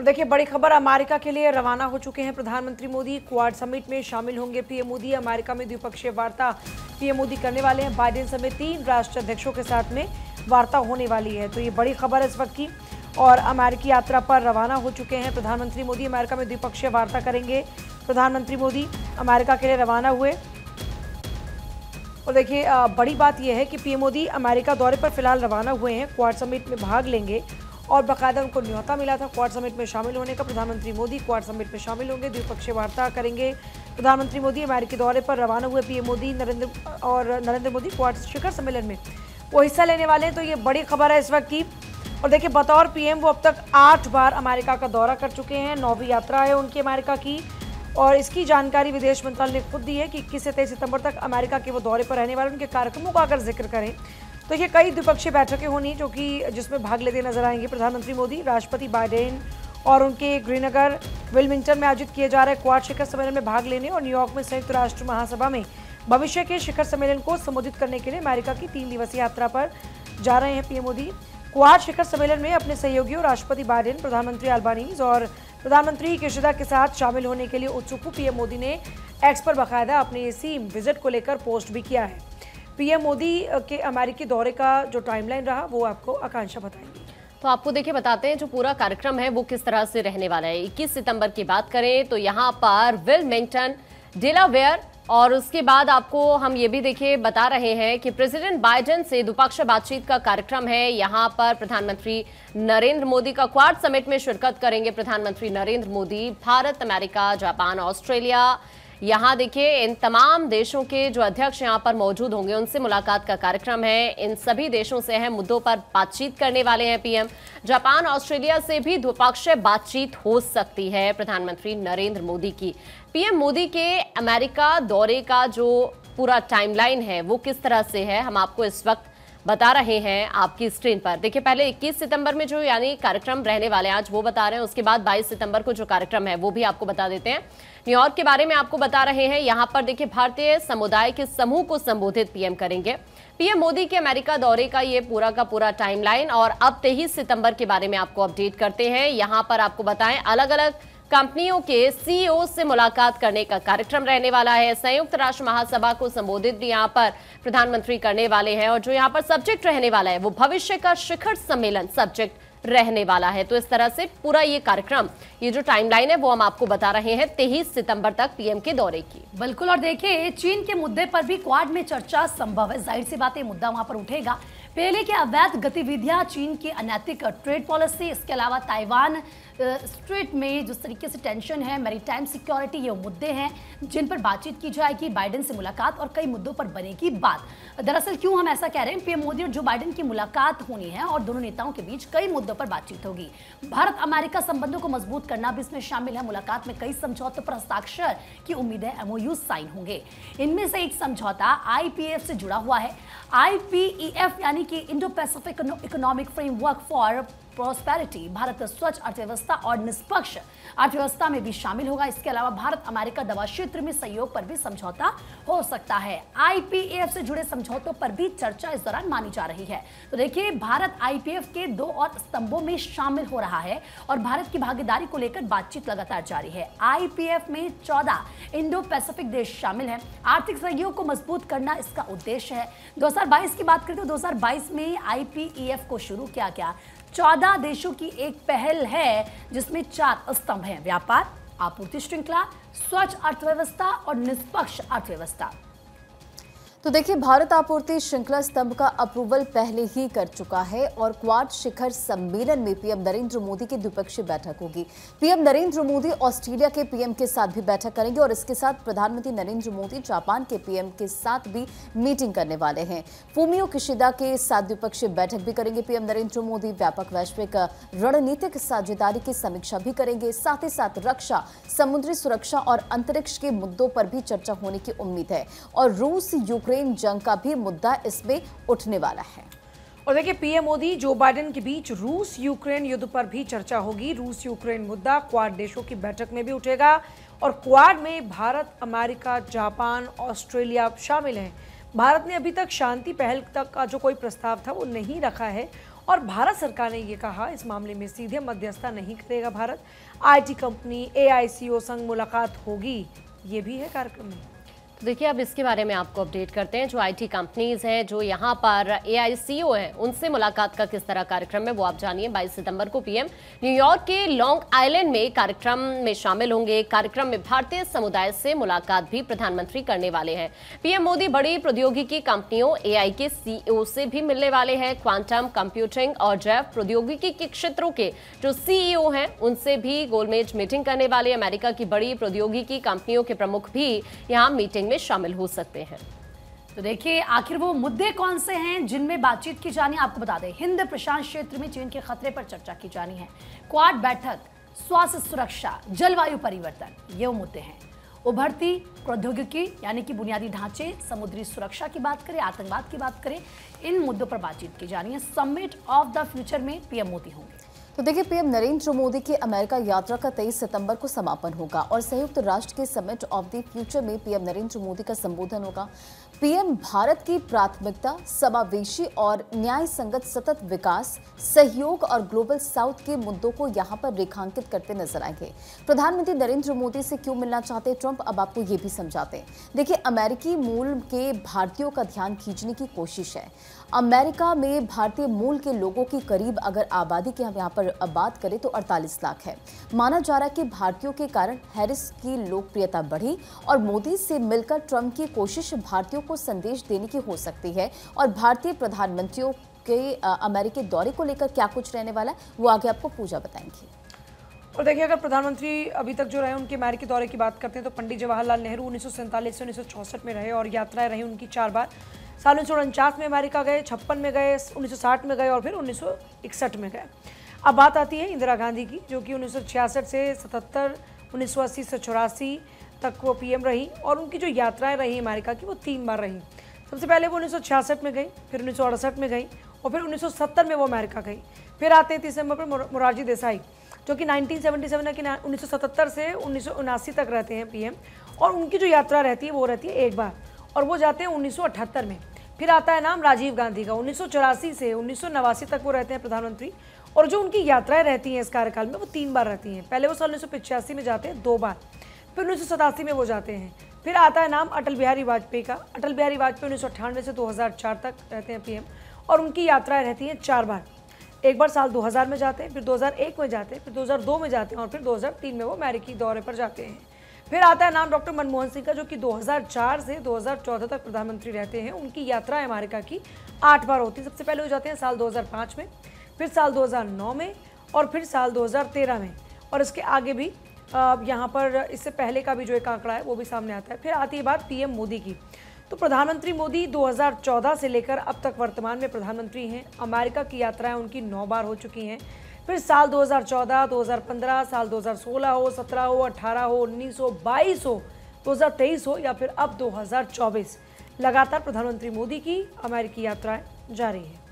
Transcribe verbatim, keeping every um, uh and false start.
देखिए बड़ी खबर, अमेरिका के लिए रवाना हो चुके हैं प्रधानमंत्री मोदी। क्वाड समिट में शामिल होंगे पीएम मोदी। अमेरिका में द्विपक्षीय वार्ता पीएम मोदी करने वाले हैं। बाइडेन समेत तीन राष्ट्र अध्यक्षों के साथ में वार्ता होने वाली है। तो ये बड़ी खबर है इस वक्त की। और अमेरिकी यात्रा पर रवाना हो चुके हैं प्रधानमंत्री मोदी। अमेरिका में द्विपक्षीय वार्ता करेंगे प्रधानमंत्री मोदी। अमेरिका के लिए रवाना हुए। और देखिए बड़ी बात यह है कि पीएम मोदी अमेरिका दौरे पर फिलहाल रवाना हुए हैं। क्वाड समिट में भाग लेंगे और बाकायदा उनको न्योता मिला था क्वाड समिट में शामिल होने का। प्रधानमंत्री मोदी क्वाड समिट में शामिल होंगे, द्विपक्षीय वार्ता करेंगे प्रधानमंत्री मोदी। अमेरिकी दौरे पर रवाना हुए पीएम मोदी नरेंद्र और नरेंद्र मोदी क्वाड शिखर सम्मेलन में वो हिस्सा लेने वाले हैं। तो ये बड़ी खबर है इस वक्त की। और देखिए बतौर पीएम वो अब तक आठ बार अमेरिका का दौरा कर चुके हैं। नौवीं यात्रा है उनकी अमेरिका की। और इसकी जानकारी विदेश मंत्रालय ने खुद दी है कि इक्कीस से तेईस सितंबर तक अमेरिका के वो दौरे पर रहने वाले। उनके कार्यक्रमों का अगर जिक्र करें तो ये कई द्विपक्षीय बैठकें होनी जो कि जिसमें भाग लेते नजर आएंगे प्रधानमंत्री मोदी। राष्ट्रपति बाइडेन और उनके गृहनगर विलमिंगटन में आयोजित किए जा रहे क्वाड शिखर सम्मेलन में भाग लेने और न्यूयॉर्क में संयुक्त राष्ट्र महासभा में भविष्य के शिखर सम्मेलन को संबोधित करने के लिए अमेरिका की तीन दिवसीय यात्रा पर जा रहे हैं पीएम मोदी। क्वाड शिखर सम्मेलन में अपने सहयोगियों राष्ट्रपति बाइडेन, प्रधानमंत्री अल्बानीज और प्रधानमंत्री किशिदा के साथ शामिल होने के लिए उत्सुक पीएम मोदी ने एक्स पर बाकायदा अपने इसी विजिट को लेकर पोस्ट भी किया है। पीएम मोदी के अमेरिकी दौरे का जो टाइमलाइन रहा वो आपको आकांक्षा बताएंगी। तो आपको देखिए बताते हैं जो पूरा कार्यक्रम है वो किस तरह से रहने वाला है। इक्कीस सितंबर की बात करें तो यहाँ पर विलमिंगटन, डेलावेयर और उसके बाद आपको हम ये भी देखिए बता रहे हैं कि प्रेसिडेंट बाइडेन से द्विपक्षीय बातचीत का कार्यक्रम है। यहाँ पर प्रधानमंत्री नरेंद्र मोदी का क्वाड समिट में शिरकत करेंगे प्रधानमंत्री Narendra Modi. Bharat, America, Japan, Australia, यहाँ देखिए इन तमाम देशों के जो अध्यक्ष यहाँ पर मौजूद होंगे उनसे मुलाकात का कार्यक्रम है। इन सभी देशों से अहम मुद्दों पर बातचीत करने वाले हैं पीएम। जापान, ऑस्ट्रेलिया से भी द्विपक्षीय बातचीत हो सकती है प्रधानमंत्री नरेंद्र मोदी की। पीएम मोदी के अमेरिका दौरे का जो पूरा टाइमलाइन है वो किस तरह से है हम आपको इस वक्त बता रहे हैं आपकी स्क्रीन पर। देखिए पहले इक्कीस सितंबर में जो यानी कार्यक्रम रहने वाले हैं आज वो बता रहे हैं। उसके बाद बाईस सितंबर को जो कार्यक्रम है वो भी आपको बता देते हैं। न्यूयॉर्क के बारे में आपको बता रहे हैं। यहाँ पर देखिए भारतीय समुदाय के समूह को संबोधित पीएम करेंगे। पीएम मोदी के अमेरिका दौरे का ये पूरा का पूरा टाइमलाइन और अब तेईस सितंबर के बारे में आपको अपडेट करते हैं। यहाँ पर आपको बताएं अलग अलग कंपनियों के सीईओ से मुलाकात करने का कार्यक्रम रहने वाला है। संयुक्त राष्ट्र महासभा को संबोधित भी यहाँ पर प्रधानमंत्री करने वाले हैं और जो यहाँ पर सब्जेक्ट रहने वाला है वो भविष्य का शिखर सम्मेलन सब्जेक्ट रहने वाला है। तो इस तरह से पूरा ये कार्यक्रम, ये जो टाइमलाइन है वो हम आपको बता रहे हैं तेईस सितंबर तक पीएम के दौरे की। बिल्कुल। और देखिए चीन के मुद्दे पर भी क्वाड में चर्चा संभव है। जाहिर सी बात है मुद्दा वहां पर उठेगा। पहले की अवैध गतिविधियां, चीन की अनैतिक ट्रेड पॉलिसी, इसके अलावा ताइवान स्ट्रेट में जिस तरीके से टेंशन है, मैरीटाइम सिक्योरिटी, ये मुद्दे हैं जिन पर बातचीत की जाएगी। बाइडेन से मुलाकात और कई मुद्दों पर बनेगी बात। दरअसल क्यों हम ऐसा कह रहे हैं, पीएम मोदी और जो बाइडेन की मुलाकात होनी है और दोनों नेताओं के बीच कई मुद्दों पर बातचीत होगी। भारत अमेरिका संबंधों को मजबूत करना भी इसमें शामिल है। मुलाकात में कई समझौतों पर हस्ताक्षर की उम्मीद है। एमओयू साइन होंगे। इनमें से एक समझौता आईपीएफ से जुड़ा हुआ है। आईपीईएफ यानी कि Indo Pacific economic framework for prosperity. Bharat स्वच्छ अर्थव्यवस्था और निष्पक्ष अर्थव्यवस्था में भी शामिल होगा। इसके अलावा भारत अमेरिका दवा क्षेत्र में सहयोग पर भी समझौता हो सकता है। आईपीएफ से जुड़े समझौतों पर भी चर्चा इस दौरान मानी जा रही है। तो देखिए भारत आईपीएफ के दो और स्तंभों में शामिल हो रहा है और भारत की भागीदारी को लेकर बातचीत लगातार जारी है। आईपीएफ में चौदह इंडो पैसिफिक देश शामिल हैं। आर्थिक सहयोग को मजबूत करना इसका उद्देश्य है। दो हजार बाईस की बात करें तो दो हजार बाईस में आईपीईएफ को शुरू किया गया। चौदह देशों की एक पहल है जिसमें चार स्तंभ हैं: व्यापार, आपूर्ति श्रृंखला, स्वच्छ अर्थव्यवस्था और निष्पक्ष अर्थव्यवस्था। तो देखिए भारत आपूर्ति श्रृंखला स्तंभ का अप्रूवल पहले ही कर चुका है और क्वाड शिखर सम्मेलन में पीएम नरेंद्र मोदी की द्विपक्षीय बैठक होगी। पीएम नरेंद्र मोदी ऑस्ट्रेलिया के पीएम के साथ भी बैठक करेंगे और इसके साथ प्रधानमंत्री नरेंद्र मोदी जापान के पीएम के साथ भी मीटिंग करने वाले हैं। फूमियो किशिदा के साथ द्विपक्षीय बैठक भी करेंगे पीएम नरेंद्र मोदी। व्यापक वैश्विक रणनीतिक साझेदारी की समीक्षा भी करेंगे। साथ ही साथ रक्षा, समुद्री सुरक्षा और अंतरिक्ष के मुद्दों पर भी चर्चा होने की उम्मीद है और रूस यूक्रेन जंग का भी मुद्दा इसमें उठने वाला है। और देखिए पीएम मोदी, जो बाइडेन के बीच रूस यूक्रेन युद्ध पर भी चर्चा होगी। रूस यूक्रेन मुद्दा क्वाड देशों की बैठक में भी उठेगा और क्वाड में भारत, अमेरिका, जापान, ऑस्ट्रेलिया शामिल हैं। भारत ने अभी तक शांति पहल तक का जो कोई प्रस्ताव था वो नहीं रखा है और भारत सरकार ने ये कहा इस मामले में सीधे मध्यस्थता नहीं करेगा Bharat. IT company A I C O संग मुलाकात होगी, ये भी है कार्यक्रम में। तो देखिए अब इसके बारे में आपको अपडेट करते हैं। जो आईटी कंपनीज हैं, जो यहाँ पर ए आई सी ओ हैं, उनसे मुलाकात का किस तरह कार्यक्रम है वो आप जानिए। बाईस सितंबर को पीएम न्यूयॉर्क के लॉन्ग आइलैंड में कार्यक्रम में शामिल होंगे। कार्यक्रम में भारतीय समुदाय से मुलाकात भी प्रधानमंत्री करने वाले हैं। पीएम मोदी बड़ी प्रौद्योगिकी कंपनियों ए आई के सी ई ओ से भी मिलने वाले हैं। क्वांटम कंप्यूटिंग और जैव प्रौद्योगिकी के क्षेत्रों के जो सी ई ओ हैं उनसे भी गोलमेज मीटिंग करने वाले। अमेरिका की बड़ी प्रौद्योगिकी कंपनियों के प्रमुख भी यहाँ मीटिंग में शामिल हो सकते हैं। तो देखिए आखिर वो मुद्दे कौन से हैं जिनमें बातचीत की जानी, आपको बता दें हिंद प्रशांत क्षेत्र में चीन के खतरे पर चर्चा की जानी है। क्वाड बैठक, स्वास्थ्य सुरक्षा, जलवायु परिवर्तन, ये वो मुद्दे हैं। उभरती प्रौद्योगिकी यानी कि बुनियादी ढांचे, समुद्री सुरक्षा की बात करें, आतंकवाद की बात करें, इन मुद्दों पर बातचीत की जानी है। समिट ऑफ द फ्यूचर में पीएम मोदी होंगे। तो देखिए पीएम नरेंद्र मोदी की अमेरिका यात्रा का तेईस सितंबर को समापन होगा और संयुक्त राष्ट्र के समिट ऑफ द फ्यूचर में पीएम नरेंद्र मोदी का संबोधन होगा। पीएम भारत की प्राथमिकता, समावेशी और न्याय संगत सतत विकास, सहयोग और ग्लोबल साउथ के मुद्दों को यहां पर रेखांकित करते नजर आएंगे। प्रधानमंत्री नरेंद्र मोदी से क्यों मिलना चाहते ट्रंप, अब आपको ये भी समझाते हैं। देखिए अमेरिकी मूल के भारतीयों का ध्यान खींचने की कोशिश है। अमेरिका में भारतीय मूल के लोगों की करीब अगर आबादी की हम यहाँ पर बात करें तो अड़तालीस लाख है। माना जा रहा है कि भारतीयों के कारण हैरिस की लोकप्रियता बढ़ी और मोदी से मिलकर ट्रंप की कोशिश भारतीयों को संदेश देने की हो सकती है। और भारतीय प्रधानमंत्रियों के अमेरिकी दौरे को लेकर क्या कुछ रहने वाला है वो आगे आपको पूजा बताएंगी। और देखिए अगर प्रधानमंत्री अभी तक जो रहे उनके अमेरिकी दौरे की बात करते हैं तो पंडित जवाहरलाल नेहरू उन्नीस सौ सैंतालीस से उन्नीस सौ चौसठ में रहे और यात्राएं रही उनकी चार बार। साल उन्नीस सौ उनचास में अमेरिका गए, छप्पन में गए, उन्नीस सौ साठ में गए और फिर उन्नीस सौ इकसठ में गए। अब बात आती है इंदिरा गांधी की, जो कि उन्नीस सौ छियासठ से सतहत्तर, उन्नीस सौ अस्सी से चौरासी तक वो पीएम रही और उनकी जो यात्राएं रही अमेरिका की वो तीन बार रही। सबसे पहले वो उन्नीस सौ छियासठ में गई, फिर उन्नीस सौ अड़सठ में गई और फिर उन्नीस सौ सत्तर में वो अमेरिका गई। फिर आते हैं तीस नंबर पर मोरारजी देसाई, जो कि उन्नीस सौ सतहत्तर है कि उन्नीस सौ सतहत्तर से उन्नीस सौ उनासी तक रहते हैं पीएम और उनकी जो यात्रा रहती है वो रहती है एक बार और वो जाते हैं उन्नीस सौ अठहत्तर में। फिर आता है नाम राजीव गांधी का, उन्नीस सौ चौरासी से उन्नीस सौ नवासी तक वो रहते हैं प्रधानमंत्री और जो उनकी यात्राएं रहती हैं इस कार्यकाल में वो तीन बार रहती हैं। पहले वो साल उन्नीस सौ पिचासी में जाते हैं दो बार, फिर उन्नीस सौ सतासी में वो जाते हैं। फिर आता है नाम अटल बिहारी वाजपेयी का, अटल बिहारी वाजपेयी उन्नीस सौ अट्ठानवे से दो हज़ार चार तक रहते हैं पीएम और उनकी यात्राएं रहती हैं चार बार। एक बार साल दो हज़ार में जाते हैं, फिर दो हज़ार एक में जाते हैं, फिर दो हज़ार दो में जाते हैं और फिर दो हज़ार तीन में वो अमेरिकी दौरे पर जाते हैं। फिर आता है नाम डॉक्टर मनमोहन सिंह का, जो कि दो हज़ार चार से दो हज़ार चौदह तक प्रधानमंत्री रहते हैं। उनकी यात्राएं अमेरिका की आठ बार होती है। सबसे पहले हो जाते हैं साल दो हज़ार पाँच में, फिर साल दो हज़ार नौ में और फिर साल दो हज़ार तेरह में और इसके आगे भी यहाँ पर इससे पहले का भी जो एक आंकड़ा है वो भी सामने आता है। फिर आती है बात पीएम मोदी की, तो प्रधानमंत्री मोदी दो हज़ार चौदह से लेकर अब तक वर्तमान में प्रधानमंत्री हैं। अमेरिका की यात्राएं उनकी नौ बार हो चुकी हैं। फिर साल दो हज़ार चौदह, दो हज़ार पंद्रह, साल दो हज़ार सोलह हो, सत्रह हो, अठारह हो, उन्नीस हो, बाईस हो, दो हज़ार तेईस हो या फिर अब दो हज़ार चौबीस, लगातार प्रधानमंत्री मोदी की अमेरिकी यात्राएं जारी है।